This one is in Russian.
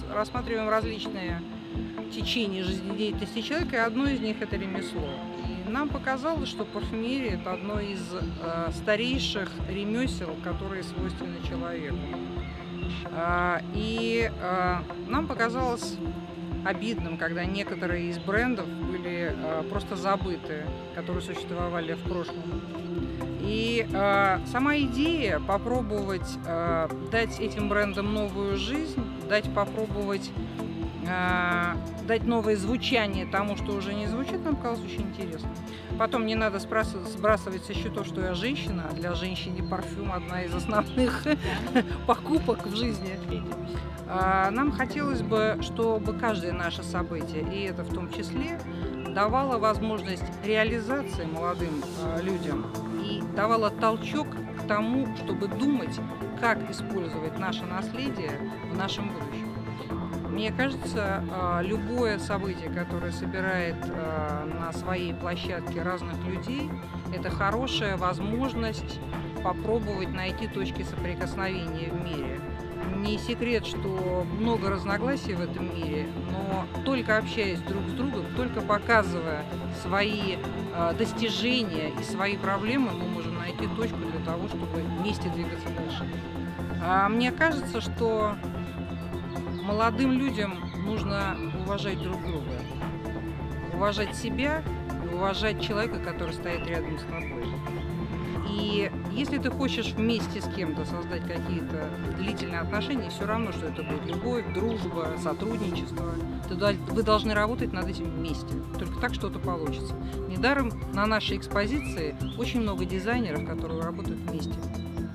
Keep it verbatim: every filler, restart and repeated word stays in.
рассматриваем различные течения жизнедеятельности человека, и одно из них – это ремесло. И нам показалось, что парфюмерия – это одно из э, старейших ремесел, которые свойственны человеку. Э, и э, нам показалось обидным, когда некоторые из брендов были э, просто забыты, которые существовали в прошлом. И э, сама идея попробовать э, дать этим брендам новую жизнь, дать попробовать э, дать новое звучание тому, что уже не звучит, нам казалось очень интересно. Потом не надо сбрасывать со счетов, что я женщина, а для женщины парфюм одна из основных покупок в жизни. Нам хотелось бы, чтобы каждое наше событие, и это в том числе, давало возможность реализации молодым людям и давало толчок к тому, чтобы думать, как использовать наше наследие в нашем будущем. Мне кажется, любое событие, которое собирает на своей площадке разных людей, это хорошая возможность попробовать найти точки соприкосновения в мире. Не секрет, что много разногласий в этом мире, но только общаясь друг с другом, только показывая свои э, достижения и свои проблемы, мы можем найти точку для того, чтобы вместе двигаться дальше. А мне кажется, что молодым людям нужно уважать друг друга, уважать себя и уважать человека, который стоит рядом с тобой. И если ты хочешь вместе с кем-то создать какие-то длительные отношения, все равно, что это будет любовь, дружба, сотрудничество, вы должны работать над этим вместе. Только так что-то получится. Недаром на нашей экспозиции очень много дизайнеров, которые работают вместе.